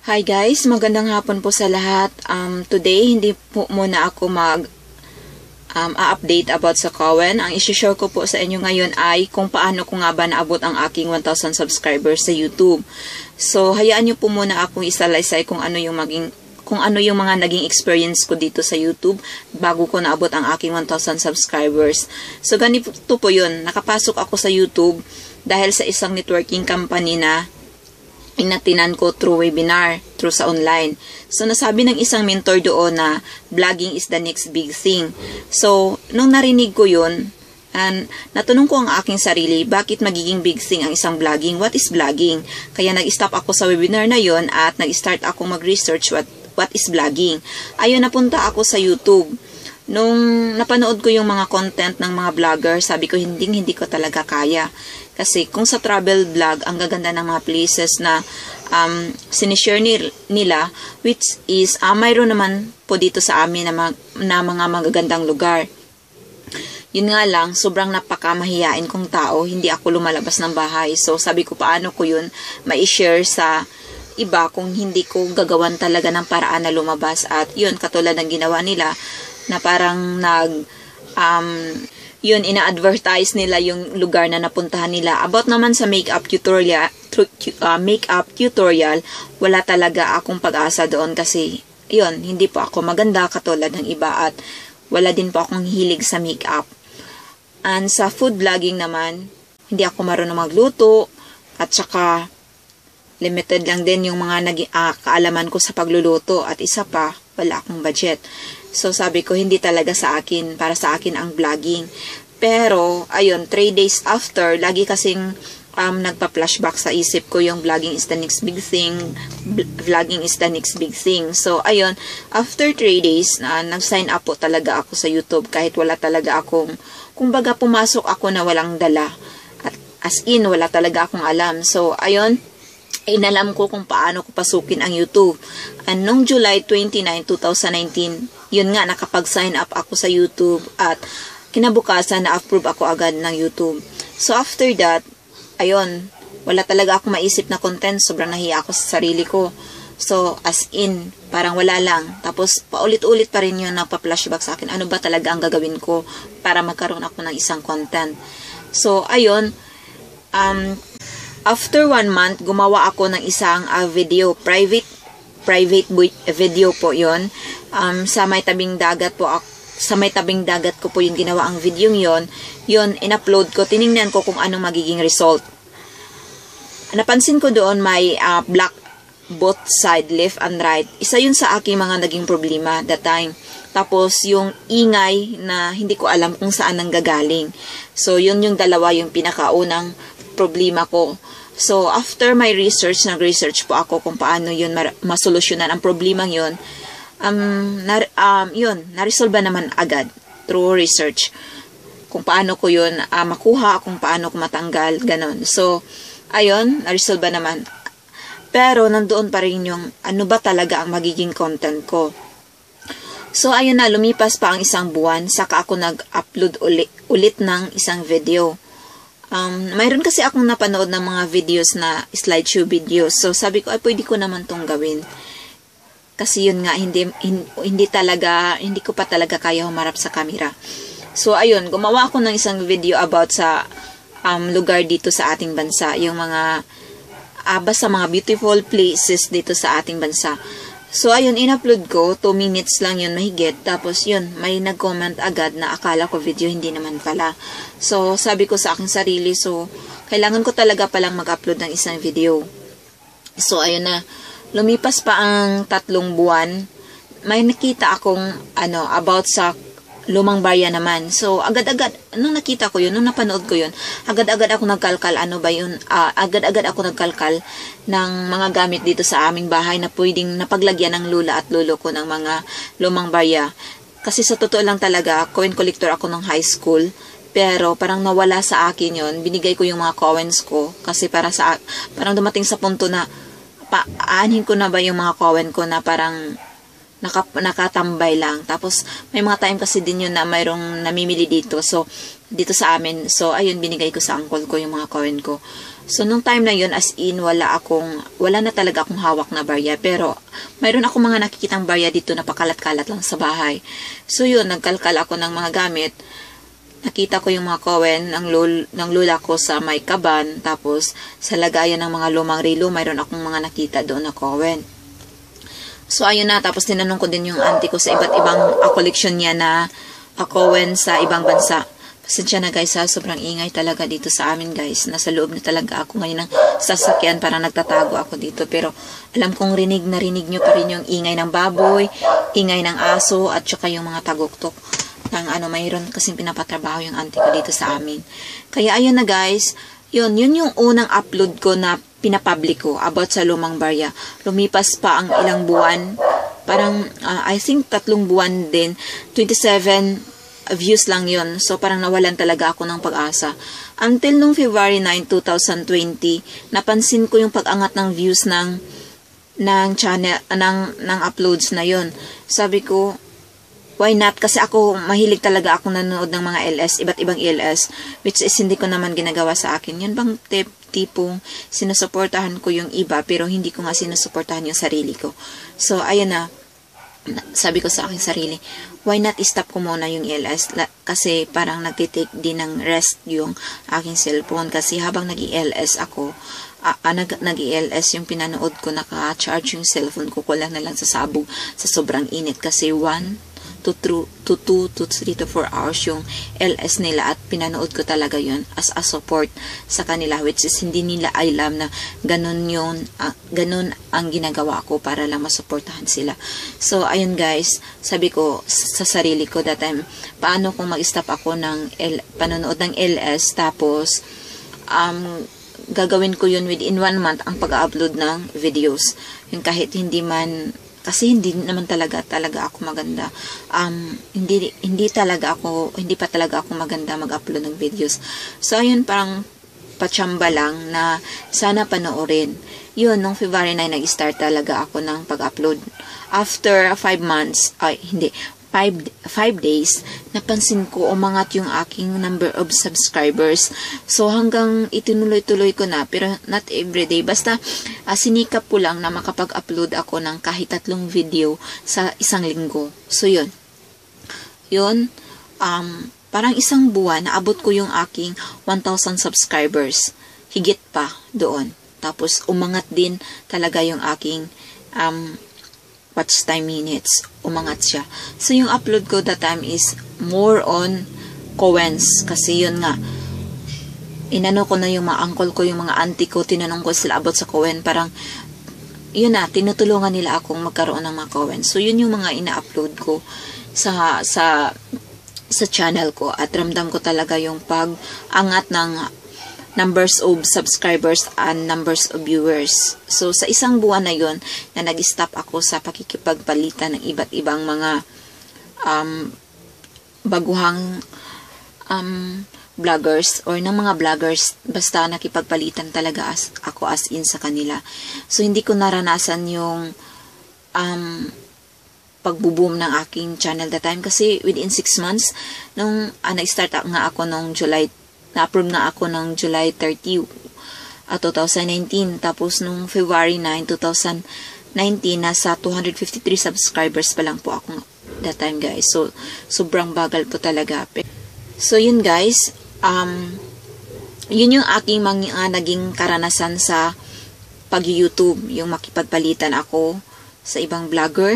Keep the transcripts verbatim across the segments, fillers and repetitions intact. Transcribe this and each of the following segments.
Hi guys, magandang hapon po sa lahat. Um, today, hindi po muna ako mag um, update about sa Cowen. Ang isi-share ko po sa inyo ngayon ay kung paano ko nga ba naabot ang aking one thousand subscribers sa YouTube. So, hayaan nyo po muna akong isalaysay kung ano yung maging kung ano yung mga naging experience ko dito sa YouTube bago ko naabot ang aking one thousand subscribers. So, ganito po yun. Nakapasok ako sa YouTube dahil sa isang networking company na inatinan ko through webinar, through sa online. So, nasabi ng isang mentor doon na vlogging is the next big thing. So, nung narinig ko yun, and natanong ko ang aking sarili, bakit magiging big thing ang isang vlogging? What is vlogging? Kaya nag-stop ako sa webinar na yon at nag-start ako mag-research what, what is vlogging. Ayun, napunta ako sa YouTube. Nung napanood ko yung mga content ng mga vlogger, sabi ko, hindi, hindi ko talaga kaya. Kasi kung sa travel vlog, ang gaganda ng mga places na um, sinishare nila, which is, uh, mayroon naman po dito sa amin na, mag, na mga magagandang lugar. Yun nga lang, sobrang napakamahiyain kong tao, hindi ako lumalabas ng bahay. So, sabi ko, paano ko yun mai-share sa iba kung hindi ko gagawan talaga ng paraan na lumabas. At yun, katulad ng ginawa nila, na parang nag, um, yun, ina-advertise nila yung lugar na napuntahan nila. About naman sa makeup tutorial, uh, makeup tutorial, wala talaga akong pag-asa doon kasi, yun, hindi po ako maganda katulad ng iba at wala din po akong hilig sa makeup. And sa food vlogging naman, hindi ako marunong magluto at saka limited lang din yung mga naging, uh, kaalaman ko sa pagluluto at isa pa, wala akong budget. So, sabi ko, hindi talaga sa akin, para sa akin ang vlogging. Pero, ayun, three days after, lagi kasing um, nagpa-flashback sa isip ko yung vlogging is the next big thing, vlogging is the next big thing. So, ayun, after three days, uh, nag-sign up po talaga ako sa YouTube kahit wala talaga akong, kumbaga pumasok ako na walang dala. At as in, wala talaga akong alam. So, ayun, inalam ko kung paano ko pasukin ang YouTube. And noong July twenty-ninth, twenty nineteen, yun nga, nakapag-sign up ako sa YouTube at kinabukasan na-approve ako agad ng YouTube. So, after that, ayun, wala talaga ako maisip na content. Sobrang nahiya ako sa sarili ko. So, as in, parang wala lang. Tapos, paulit-ulit pa rin yun nagpa-flashback sa akin. Ano ba talaga ang gagawin ko para magkaroon ako ng isang content? So, ayun, um, after one month, gumawa ako ng isang uh, video, private private video po yon. Um, sa may tabing dagat po ako, sa may tabing dagat ko po yung ginawa ang video yon. Yun, in-upload ko, tiningnan ko kung anong magiging result. Napansin ko doon may uh, black both side, left and right. Isa yun sa aking mga naging problema that time. Tapos, yung ingay na hindi ko alam kung saan nang gagaling. So, yun yung dalawa yung pinakaunang problema ko. So, after my research, nag-research po ako kung paano yun masolusyonan ang problemang yun. Um, na, um, yun, naresolve naman agad through research. Kung paano ko yun uh, makuha, kung paano ko matanggal, ganon. So, ayun, naresolve naman. Pero, nandoon pa rin yung ano ba talaga ang magiging content ko. So, ayun na, lumipas pa ang isang buwan, saka ako nag-upload ulit, ulit ng isang video. Um, mayroon kasi akong napanood ng mga videos na slideshow videos. So, sabi ko, ay, pwede ko naman tong gawin. Kasi yun nga, hindi, hindi, hindi talaga, hindi ko pa talaga kaya humarap sa camera. So, ayun, gumawa ako ng isang video about sa um, lugar dito sa ating bansa. Yung mga, uh, basta mga beautiful places dito sa ating bansa. So, ayun, in-upload ko, two minutes lang yun mahigit. Tapos, yun, may nag-comment agad na akala ko video, hindi naman pala. So, sabi ko sa aking sarili, so, kailangan ko talaga palang mag-upload ng isang video. So, ayun na, lumipas pa ang tatlong buwan, may nakita akong, ano, about sa Lumang Barya naman. So, agad-agad, nung nakita ko yun, nung napanood ko yun, agad-agad ako nagkalkal, ano ba yun, uh, agad-agad ako nagkalkal ng mga gamit dito sa aming bahay na pwedeng napaglagyan ng lula at lolo ko ng mga Lumang Barya. Kasi sa totoo lang talaga, coin collector ako ng high school, pero parang nawala sa akin yun, binigay ko yung mga coins ko, kasi para sa, parang dumating sa punto na, paanin ko na ba yung mga coin ko na parang, Naka, nakatambay lang. Tapos, may mga time kasi din yun na mayroong namimili dito. So, dito sa amin. So, ayun, binigay ko sa uncle ko yung mga coin ko. So, nung time na yun, as in, wala akong, wala na talaga akong hawak na barya. Pero, mayroon akong mga nakikitang barya dito na pakalat-kalat lang sa bahay. So, yun, nagkalkal ako ng mga gamit. Nakita ko yung mga Cowen ng, lul, ng lula ko sa may kaban. Tapos, sa lagayan ng mga lumang relo, mayroon akong mga nakita doon na Cowen. So, ayun na. Tapos, tinanong ko din yung auntie ko sa iba't ibang uh, collection niya na uh, Cowen sa ibang bansa. Pasensya na guys ha, sobrang ingay talaga dito sa amin guys. Nasa loob na talaga ako ngayon ng sasakyan, parang nagtatago ako dito. Pero alam kong rinig na rinig nyo pa rin yung ingay ng baboy, ingay ng aso, at saka yung mga tagoktok ng ano, mayroon kasing pinapatrabaho yung auntie ko dito sa amin. Kaya ayun na guys, yun, yun yung unang upload ko na pinapublic ko about sa lumang barya. Lumipas pa ang ilang buwan, parang uh, I think tatlong buwan din, twenty-seven views lang yon. So, parang nawalan talaga ako ng pag-asa. Until nung February ninth, twenty twenty, napansin ko yung pag-angat ng views ng ng channel, ng, ng uploads na yon. Sabi ko, why not? Kasi ako, mahilig talaga ako nanonood ng mga L S, iba't ibang L S, which is hindi ko naman ginagawa sa akin. Yun bang tip, tipong sinusuportahan ko yung iba, pero hindi ko nga sinusuportahan yung sarili ko. So, ayun na. Sabi ko sa aking sarili, why not stop ko muna yung L S? La, kasi parang nagtitake din ng rest yung aking cellphone. Kasi habang nag-I L S ako, uh, uh, nag-I L S yung pinanood ko, naka-charge yung cellphone ko, kulang na lang sa sabog sa sobrang init. Kasi one to two to three to four hours yung L S nila, at pinanood ko talaga yun as a support sa kanila, which is hindi nila alam na ganun yun, uh, ganun ang ginagawa ko para lang masuportahan sila. So, ayun guys, sabi ko sa sarili ko that time, paano kung mag-stop ako ng L, panonood ng L S, tapos um, gagawin ko yun within one month ang pag-upload ng videos. Yung kahit hindi man, kasi hindi naman talaga talaga ako maganda. Um, hindi hindi talaga ako, hindi pa talaga ako maganda mag-upload ng videos. So, ayun, parang patsamba lang na sana panoorin. Yun, nung February ninth, nag-start talaga ako ng pag-upload. After five months, ay, hindi, five, five days, napansin ko umangat yung aking number of subscribers. So, hanggang itinuloy-tuloy ko na, pero not everyday. Basta, uh, sinikap ko lang na makapag-upload ako ng kahit tatlong video sa isang linggo. So, yun. Yun, um, parang isang buwan, naabot ko yung aking one thousand subscribers. Higit pa doon. Tapos, umangat din talaga yung aking um, watch time minutes. Umangat siya. So, yung upload ko that time is more on Cowens. Kasi yun nga, inano ko na yung mga uncle ko, yung mga auntie ko, tinanong ko sila about sa Cowen. Parang, yun na, tinutulungan nila akong magkaroon ng mga Cowens. So, yun yung mga ina-upload ko sa, sa, sa channel ko. At ramdam ko talaga yung pag-angat ng numbers of subscribers and numbers of viewers. So, sa isang buwan na yun, na nag-stop ako sa pakikipagpalitan ng iba't ibang mga um, baguhang um, vloggers or ng mga vloggers, basta nakipagpalitan talaga as, ako as in sa kanila. So, hindi ko naranasan yung um, pagbuboom ng aking channel that time. Kasi within six months, nung uh, nag-start nga ako nung July, na-approve na ako ng July thirtieth, uh, twenty nineteen. Tapos, nung February ninth, twenty nineteen, nasa two hundred fifty-three subscribers pa lang po ako that time, guys. So, sobrang bagal po talaga. So, yun, guys. Um, yun yung aking mga naging karanasan sa pag-YouTube. Yung makipagpalitan ako sa ibang vlogger.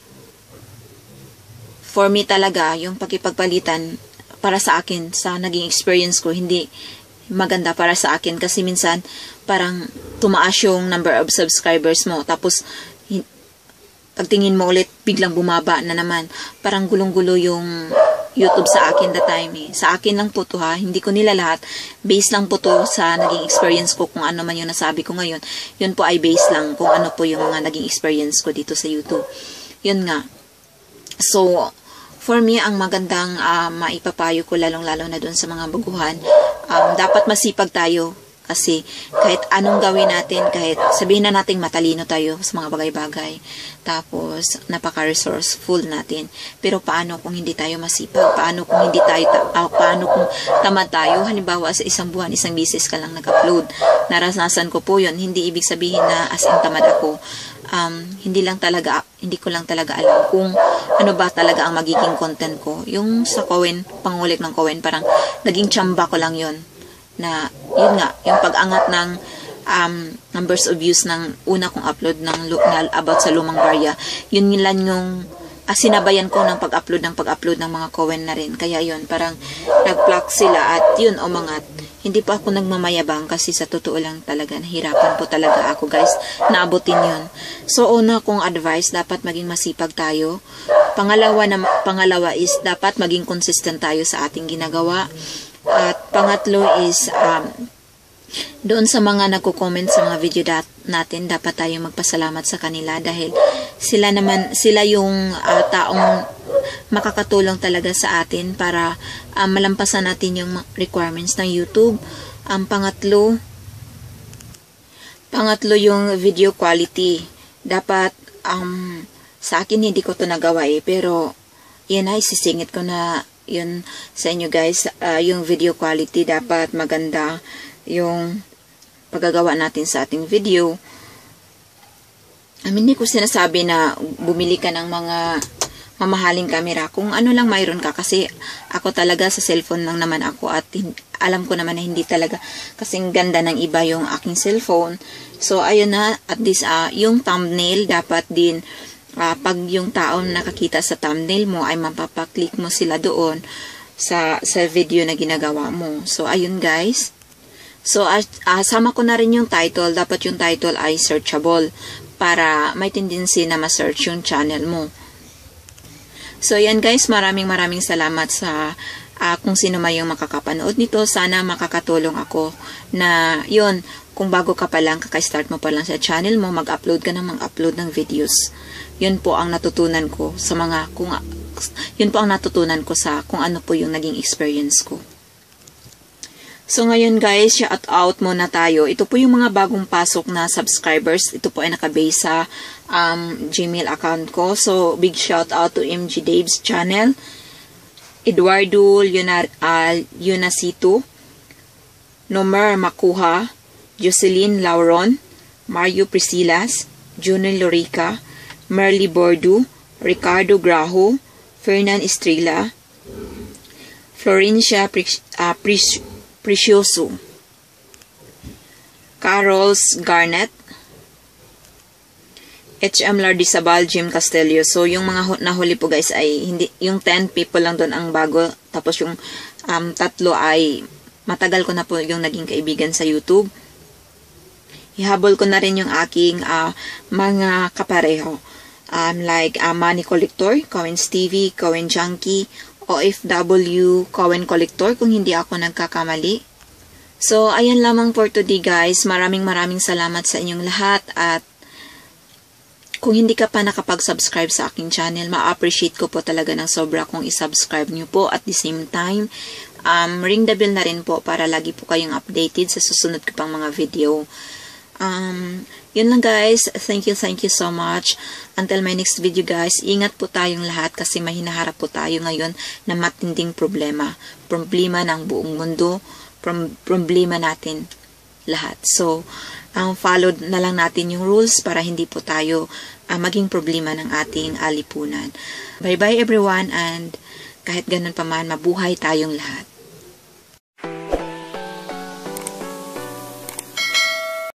For me talaga, yung pagkipagpalitan, para sa akin, sa naging experience ko, hindi maganda para sa akin. Kasi minsan, parang tumaas yung number of subscribers mo. Tapos, pagtingin mo ulit, biglang bumaba na naman. Parang gulong-gulo yung YouTube sa akin that time eh. Sa akin lang po to ha. Hindi ko nila lahat. Base lang po to sa naging experience ko. Kung ano man yung nasabi ko ngayon. Yun po ay base lang kung ano po yung mga naging experience ko dito sa YouTube. Yun nga. So, for me, ang magandang uh, maipapayo ko lalong-lalo na doon sa mga baguhan, um, dapat masipag tayo. Kasi kahit anong gawin natin, kahit sabihin na natin matalino tayo sa mga bagay-bagay, tapos napaka-resourceful natin. Pero paano kung hindi tayo masipag? Paano kung hindi tayo, uh, paano kung tamad tayo? Halimbawa sa isang buwan, isang bisis ka lang nag-upload. Naranasan ko po yun. Hindi ibig sabihin na as in tamad ako. Um, hindi lang talaga, hindi ko lang talaga alam kung ano ba talaga ang magiging content ko. Yung sa Cowen, pangulit ng Cowen, parang naging tsamba ko lang yun. Na, yun nga, yung pag-angat ng um, numbers of views ng una kong upload ng, na, about sa Lumang Barya, yun lang yung ah, sinabayan ko ng pag-upload ng pag-upload ng mga Cowen na rin. Kaya yun, parang nag-pluck sila at yun, umangat. Hindi pa ako nagmamayabang kasi sa totoo lang talaga, nahirapan po talaga ako guys, naabutin yun. So, una kong advice, dapat maging masipag tayo. Pangalawa, na, pangalawa is, dapat maging consistent tayo sa ating ginagawa. At pangatlo is, um, doon sa mga nagko-comment sa mga video dat natin, dapat tayo magpasalamat sa kanila dahil sila naman, sila yung uh, taong makakatulong talaga sa atin para um, malampasan natin yung requirements ng YouTube. Ang um, pangatlo, pangatlo yung video quality. Dapat, um, sa akin hindi ko to nagawa eh, pero yan ay sisingit ko na yun sa inyo guys. Uh, yung video quality dapat maganda yung paggagawa natin sa ating video. I mean, hindi ko sinasabi na bumili ka ng mga mamahaling camera. Kung ano lang mayroon ka. Kasi ako talaga sa cellphone lang naman ako. At alam ko naman na hindi talaga kasing ganda ng iba yung aking cellphone. So, ayun na. At least, uh, yung thumbnail dapat din, uh, pag yung tao nakakita sa thumbnail mo, ay mapapaklik mo sila doon sa, sa video na ginagawa mo. So, ayun guys. So, uh, uh, sama ko na rin yung title. Dapat yung title ay searchable para may tendency na ma-search yung channel mo. So, yan guys. Maraming maraming salamat sa uh, kung sino man yung makakapanood nito. Sana makakatulong ako na yun, kung bago ka pa lang, kaka-start mo pa lang sa channel mo, mag-upload ka ng mag-upload ng videos. Yun po ang natutunan ko sa mga, kung, yun po ang natutunan ko sa kung ano po yung naging experience ko. So, ngayon guys, shout out muna tayo. Ito po yung mga bagong pasok na subscribers. Ito po ay nakabase sa um, Gmail account ko. So, big shout out to M G Dave's channel. Eduardo Leonar, uh, Leonacito. Nomer Makuha. Jocelyn Lauron. Mario Priscilas. Junel Lorica. Merly Bordu. Ricardo Graho. Fernan Estrella. Florencia Pris, uh, Pris, Precioso, Carols Garnet, H M Lardisabal, Jim Castelio. So, yung mga nahuli po guys ay hindi, yung ten people lang doon ang bago. Tapos yung um, tatlo ay matagal ko na po yung naging kaibigan sa YouTube. Ihabol ko na rin yung aking uh, mga kapareho. Um, like uh, Money Collector, Cowen's T V, Cowen Junkie, O F W, Cowen Collector, kung hindi ako nagkakamali. So, ayan lamang for today guys. Maraming maraming salamat sa inyong lahat. At kung hindi ka pa nakapag-subscribe sa aking channel, ma-appreciate ko po talaga ng sobra kung i-subscribe nyo po. At the same time, um, ring the bell na rin po para lagi po kayong updated sa susunod ko pang mga video. Um, yun lang guys. Thank you, thank you so much. Until my next video guys, ingat po tayong lahat kasi may hinaharap po tayo ngayon na matinding problema. Problema ng buong mundo. Prom problema natin lahat. So, um, follow na lang natin yung rules para hindi po tayo uh, maging problema ng ating alipunan. Bye bye everyone, and kahit ganun pa man, mabuhay tayong lahat.